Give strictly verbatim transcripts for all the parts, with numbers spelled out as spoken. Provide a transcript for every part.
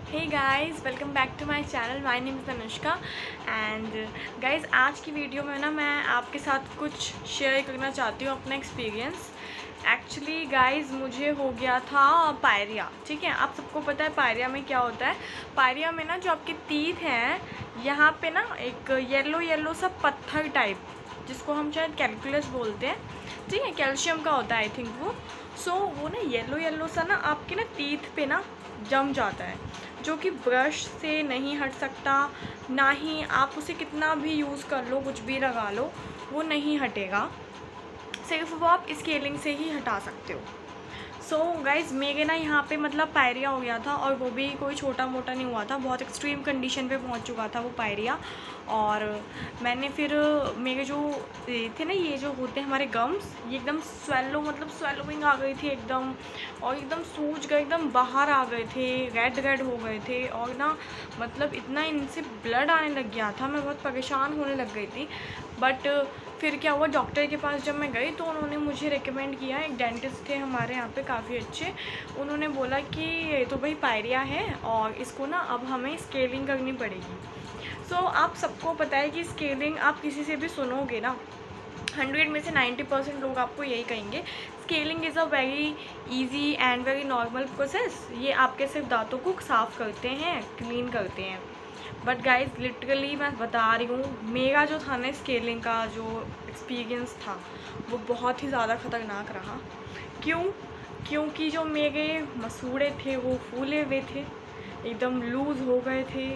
Hey guys, welcome back to my channel. My name is Anushka and guys, आज की video में ना मैं आपके साथ कुछ शेयर करना चाहती हूँ अपना एक्सपीरियंस। एक्चुअली गाइस, मुझे हो गया था पायरिया। ठीक है, आप सबको पता है पायरिया में क्या होता है। पायरिया में ना जो आपके टीथ हैं, यहाँ पे ना एक येलो येलो सा पत्थर टाइप, जिसको हम शायद कैलकुलस बोलते हैं, ठीक है, कैल्शियम का होता है आई थिंक वो। सो so, वो ना येलो येलो सा ना आपके ना टीथ पे ना जम जाता है, जो कि ब्रश से नहीं हट सकता, ना ही आप उसे कितना भी यूज़ कर लो, कुछ भी लगा लो, वो नहीं हटेगा। सिर्फ वो आप स्केलिंग से ही हटा सकते हो। सो गाइज़, मेरे ना यहाँ पे मतलब पायरिया हो गया था, और वो भी कोई छोटा मोटा नहीं हुआ था, बहुत एक्सट्रीम कंडीशन पे पहुँच चुका था वो पायरिया। और मैंने फिर मेरे जो थे ना, ये जो होते हैं हमारे गम्स, ये एकदम स्वेलो मतलब स्वेलोइंग आ गई थी एकदम, और एकदम सूज गए, एकदम बाहर आ गए थे, रेड रेड हो गए थे, और ना मतलब इतना इनसे ब्लड आने लग गया था, मैं बहुत परेशान होने लग गई थी। बट फिर क्या हुआ, डॉक्टर के पास जब मैं गई तो उन्होंने मुझे रेकमेंड किया, एक डेंटिस्ट थे हमारे यहाँ पे काफ़ी अच्छे, उन्होंने बोला कि ये तो भाई पायरिया है और इसको ना अब हमें स्केलिंग करनी पड़ेगी। सो so, आप सबको पता है कि स्केलिंग, आप किसी से भी सुनोगे ना, हंड्रेड में से नाइन्टी परसेंट लोग आपको यही कहेंगे, scaling is a very easy and very normal process. ये आपके सिर्फ दांतों को साफ़ करते हैं, क्लीन करते हैं। बट गाइज, लिटरली मैं बता रही हूँ, मेरा जो था ना स्केलिंग का जो एक्सपीरियंस था, वो बहुत ही ज़्यादा ख़तरनाक रहा। क्यों? क्योंकि जो मेरे मसूड़े थे वो फूले हुए थे, एकदम लूज़ हो गए थे,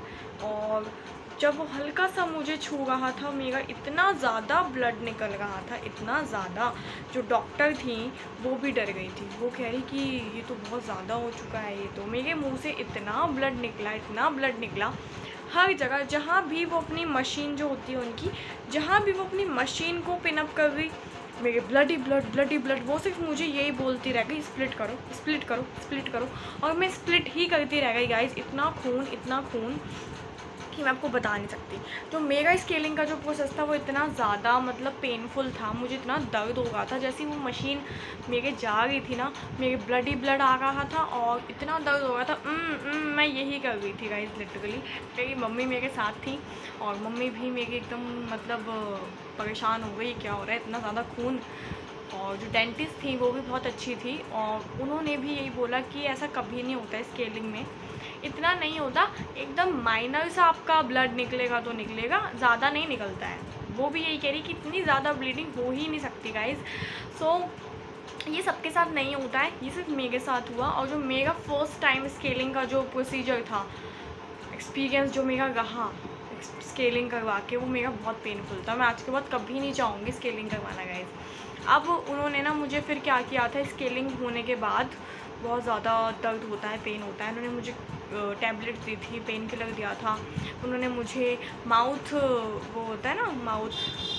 और जब वो हल्का सा मुझे छू रहा था, मेरा इतना ज़्यादा ब्लड निकल रहा था, इतना ज़्यादा, जो डॉक्टर थी वो भी डर गई थी। वो कह रही कि ये तो बहुत ज़्यादा हो चुका है, ये तो। मेरे मुंह से इतना ब्लड निकला, इतना ब्लड निकला, हर जगह जहाँ भी वो अपनी मशीन जो होती है उनकी, जहाँ भी वो अपनी मशीन को पिनअप कर गई, मेरे ब्लड ही ब्लड, ब्लड ही ब्लड। वो सिर्फ मुझे यही बोलती रह गई, स्प्लिट करो, स्प्लिट करो, स्प्लिट करो, और मैं स्प्लिट ही करती रह गई गाइस। इतना खून, इतना खून कि मैं आपको बता नहीं सकती। जो मेरा स्केलिंग का जो प्रोसेस था वो इतना ज़्यादा मतलब पेनफुल था, मुझे इतना दर्द हो रहा था, जैसे वो मशीन मेरे जा रही थी ना, मेरे ब्लड ही ब्लड आ रहा था, और इतना दर्द हो रहा था। उम, उम, मैं यही कर रही थी गाइस लिटरली। मेरी मम्मी मेरे साथ थी, और मम्मी भी मेरी एकदम मतलब परेशान हो गई, क्या हो रहा है, इतना ज़्यादा खून। और जो डेंटिस्ट थी वो भी बहुत अच्छी थी, और उन्होंने भी यही बोला कि ऐसा कभी नहीं होता है स्केलिंग में, इतना नहीं होता, एकदम माइनर सा आपका ब्लड निकलेगा तो निकलेगा, ज़्यादा नहीं निकलता है। वो भी यही कह रही कि इतनी ज़्यादा ब्लीडिंग हो ही नहीं सकती गाइज। सो so, ये सबके साथ नहीं होता है, ये सिर्फ मेरे साथ हुआ। और जो मेरा फर्स्ट टाइम स्केलिंग का जो प्रोसीजर था, एक्सपीरियंस जो मेरा रहा स्केलिंग करवा के, वो मेरा बहुत पेनफुल था। मैं आज के बाद कभी नहीं चाहूँगी स्केलिंग करवाना गाइज। अब उन्होंने ना मुझे फिर क्या किया था, स्केलिंग होने के बाद बहुत ज़्यादा दर्द होता है, पेन होता है, उन्होंने मुझे टैबलेट दी थी, पेन किलर दिया था। उन्होंने मुझे माउथ, वो होता है ना माउथ,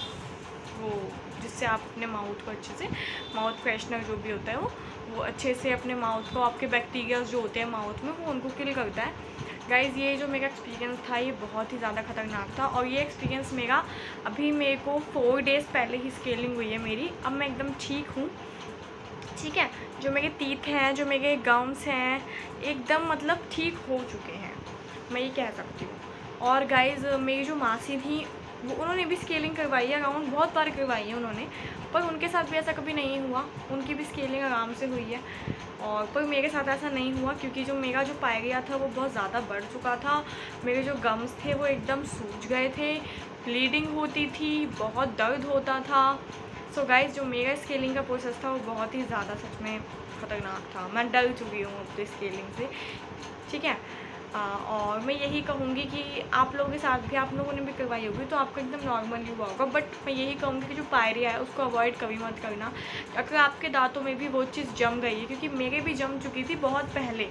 वो जिससे आप अपने माउथ को अच्छे से, माउथ फ्रेशनर जो भी होता है वो वो अच्छे से अपने माउथ को, आपके बैक्टीरियाज जो होते हैं माउथ में, वो उनको किल करता है। गाइज़, ये जो मेरा एक्सपीरियंस था ये बहुत ही ज़्यादा ख़तरनाक था, और ये एक्सपीरियंस मेरा अभी, मेरे को फोर डेज़ पहले ही स्केलिंग हुई है मेरी। अब मैं एकदम ठीक हूँ, ठीक है। जो मेरे टीथ हैं, जो मेरे गम्स हैं, एकदम मतलब ठीक हो चुके हैं, मैं ये कह सकती हूँ। और गाइज़, मेरी जो मासी थी वो, उन्होंने भी स्केलिंग करवाई है, अराउंड बहुत बार करवाई है उन्होंने, पर उनके साथ भी ऐसा कभी नहीं हुआ, उनकी भी स्केलिंग आराम से हुई है। और पर मेरे साथ ऐसा नहीं हुआ, क्योंकि जो मेरा जो पायरिया था वो बहुत ज़्यादा बढ़ चुका था, मेरे जो गम्स थे वो एकदम सूज गए थे, ब्लीडिंग होती थी, बहुत दर्द होता था। सो so गाइज़, जो मेरा स्केलिंग का प्रोसेस था वो बहुत ही ज़्यादा सच में ख़तरनाक था। मैं डर चुकी हूँ अपने स्केलिंग से, ठीक है। आ, और मैं यही कहूँगी कि आप लोगों के साथ भी, आप लोगों ने भी करवाई होगी तो आपका एकदम नॉर्मली हुआ होगा। बट मैं यही कहूँगी कि जो पायरिया है उसको अवॉइड कभी मत करना, अगर आपके दांतों में भी वो चीज़ जम गई है, क्योंकि मेरे भी जम चुकी थी बहुत पहले,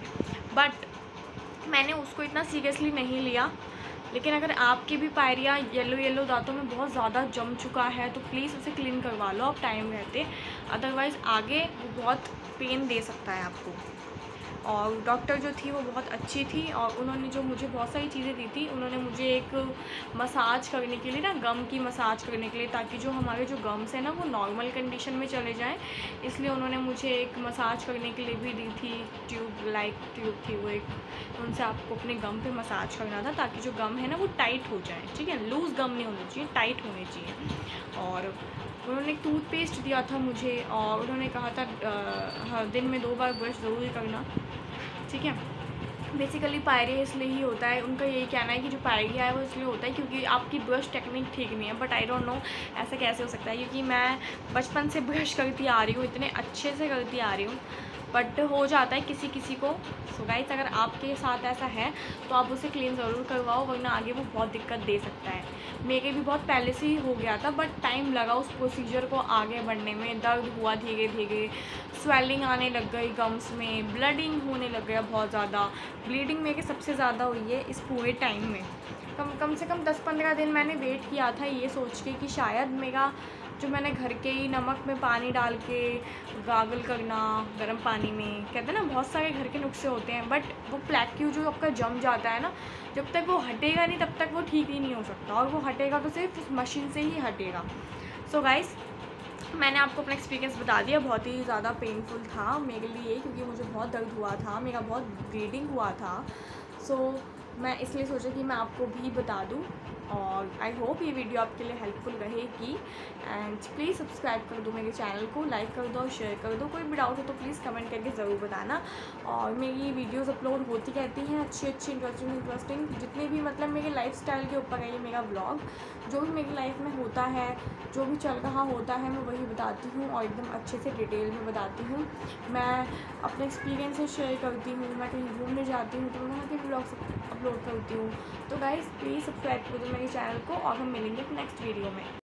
बट मैंने उसको इतना सीरियसली नहीं लिया। लेकिन अगर आपकी भी पायरिया येलो येलो दांतों में बहुत ज़्यादा जम चुका है तो प्लीज़ उसे क्लीन करवा लो आप टाइम रहते, अदरवाइज़ आगे वो बहुत पेन दे सकता है आपको। और डॉक्टर जो थी वो बहुत अच्छी थी और उन्होंने जो मुझे बहुत सारी चीज़ें दी थी। उन्होंने मुझे एक मसाज करने के लिए ना, गम की मसाज करने के लिए, ताकि जो हमारे जो गम्स हैं ना वो नॉर्मल कंडीशन में चले जाएं, इसलिए उन्होंने मुझे एक मसाज करने के लिए भी दी थी। ट्यूब लाइक ट्यूब थी वो एक, उनसे आपको अपने गम पे मसाज करना था ताकि जो गम है ना वो टाइट हो जाए, ठीक है। लूज़ गम नहीं होनी चाहिए, टाइट होने चाहिए। और उन्होंने एक टूथपेस्ट दिया था मुझे और उन्होंने कहा था हर दिन में दो बार ब्रश ज़रूर करना, ठीक है। बेसिकली पायरिया इसलिए ही होता है, उनका यही कहना है कि जो पायरिया है वो इसलिए होता है क्योंकि आपकी ब्रश टेक्निक ठीक नहीं है। बट आई डोंट नो ऐसा कैसे हो सकता है, क्योंकि मैं बचपन से ब्रश करती आ रही हूँ, इतने अच्छे से करती आ रही हूँ, बट हो जाता है किसी किसी को। सो गाइस, अगर आपके साथ ऐसा है तो आप उसे क्लीन ज़रूर करवाओ, वरना आगे वो बहुत दिक्कत दे सकता है। मेरे भी बहुत पहले से ही हो गया था, बट टाइम लगा उस प्रोसीजर को आगे बढ़ने में। दर्द हुआ धीरे धीरे, स्वेलिंग आने लग गई गम्स में, ब्लडिंग होने लग गया बहुत ज़्यादा। ब्लीडिंग मेरे सबसे ज़्यादा हुई है इस पूरे टाइम में। कम कम से कम दस पंद्रह दिन मैंने वेट किया था ये सोच के कि शायद मेरा जो मैंने घर के ही नमक में पानी डाल के गागल करना गर्म पानी में, कहते हैं ना बहुत सारे घर के नुस्खे होते हैं, बट वो प्लेक्यू जो आपका जम जाता है ना, जब तक वो हटेगा नहीं तब तक वो ठीक ही नहीं हो सकता, और वो हटेगा तो सिर्फ उस मशीन से ही हटेगा। सो गाइस, मैंने आपको अपना एक्सपीरियंस बता दिया। बहुत ही ज़्यादा पेनफुल था मेरे लिए क्योंकि मुझे बहुत दर्द हुआ था, मेरा बहुत ब्लीडिंग हुआ था। सो so, मैं इसलिए सोचा कि मैं आपको भी बता दूं, और आई होप ये वीडियो आपके लिए हेल्पफुल रहेगी। एंड प्लीज़ सब्सक्राइब कर दो मेरे चैनल को, लाइक कर दो और शेयर कर दो। कोई भी डाउट हो तो प्लीज़ कमेंट करके ज़रूर बताना। और मेरी वीडियोस अपलोड होती रहती हैं अच्छी अच्छी इंटरेस्टिंग इंटरेस्टिंग जितने भी, मतलब मेरे लाइफस्टाइल के ऊपर है ये मेरा ब्लॉग। जो भी मेरी लाइफ में होता है, जो भी चल रहा होता है, मैं वही बताती हूँ और एकदम अच्छे से डिटेल में बताती हूँ। मैं अपने एक्सपीरियंसेस शेयर करती हूँ, मैं कहीं घूमने जाती हूँ तो मैं वहाँ के ब्लॉग्स अपलोड करती हूँ। तो गाइस, प्लीज़ सब्सक्राइब कर दो मेरे चैनल को और हम मिलेंगे नेक्स्ट वीडियो में।